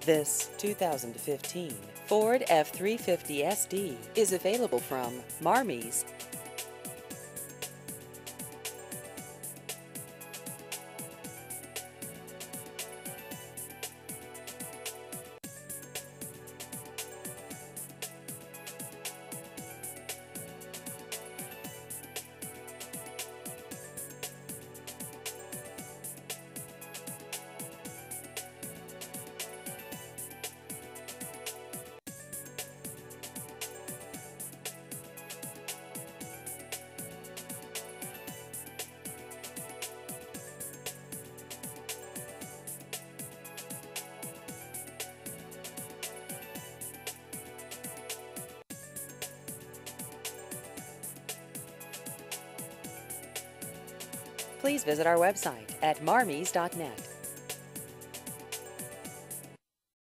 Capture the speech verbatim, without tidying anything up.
This two thousand fifteen Ford F three fifty S D is available from Marmies. Please visit our website at marmies dot net.